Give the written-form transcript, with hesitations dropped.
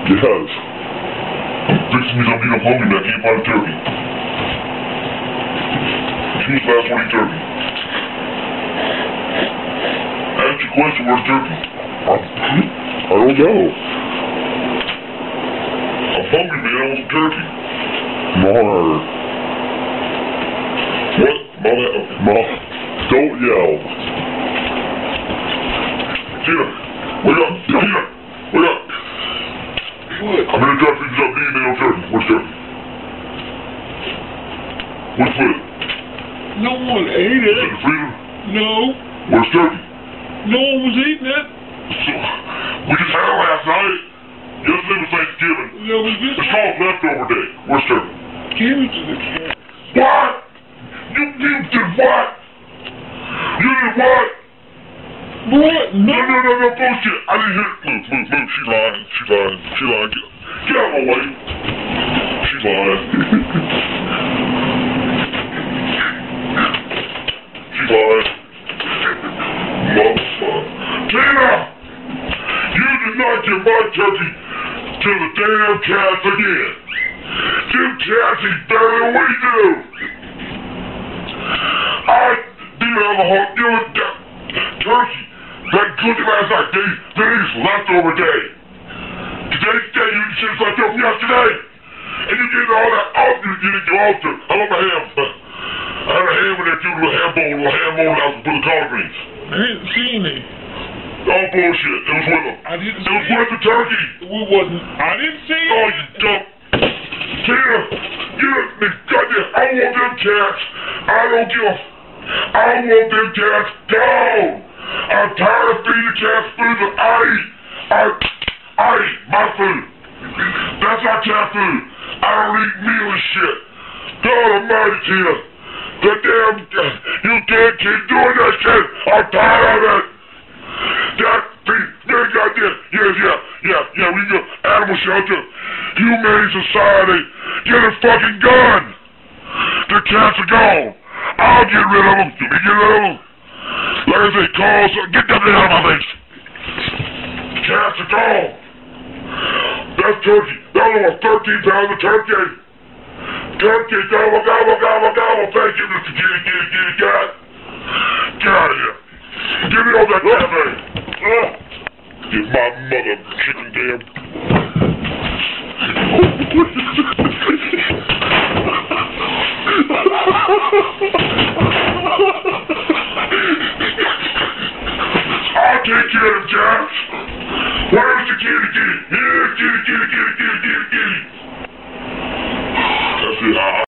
Yes. Fixing me something I'm hungry, man. I can't find a turkey. She was the last one to eat turkey. Ask your question, where's turkey? I don't know. I'm hungry, man. I want some turkey. More. What? More. Don't yell. Tina, wake up. Tina, wake up. What? I'm gonna try to figure out DNA on turkey. Where's turkey? Where's Fred? No one ate In it. the freezer? No. Where's turkey? No one was eating it. So, we just had it last night. Yesterday was Thanksgiving. No, we just It's called leftover day. Where's turkey? gave it to the cat. What? You did what? You did what? What? No, bullshit. I didn't hear it. Look, she lying. Get out of my way. She lying. She lying. Motherfucker. Tina! You did not give my turkey to the damn cats again. Them cats eat better than we do. I did have a heart. You know, turkey. That cookie last night, today's leftover day. Today's day, you shit left over yesterday. And you did all that off, you didn't do all to. I love my ham. I had a ham in there too, a little ham bowl out for the collard greens. I didn't see any. Oh, bullshit. It was with them. I didn't It see was with the turkey. We wasn't. I didn't see Oh, it. you dumb. Tina, you goddamn, I want them cats. I don't give a. I want them cats gone. I'm tired of feeding the cats food that I eat. I eat my food. That's our cat food. I don't eat meal and shit. God almighty, Tina. The damn, you can't keep doing that shit. I'm tired of it. That thing, goddamn, yeah, we go animal shelter, humane society, get a fucking gun. The cats are gone. I'll get rid of them. You me get rid of them? Like I say, get that thing out of my face. Cats are gone. That's turkey. That was 13 pounds of turkey. Turkey, gobble, gobble, gobble, gobble. Thank you, Mr. Kitty Cat. Get out of here. Give me all that cafe. Get my mother chicken damn. I'll take care of them, Josh. Where's the kitty? Here, kitty.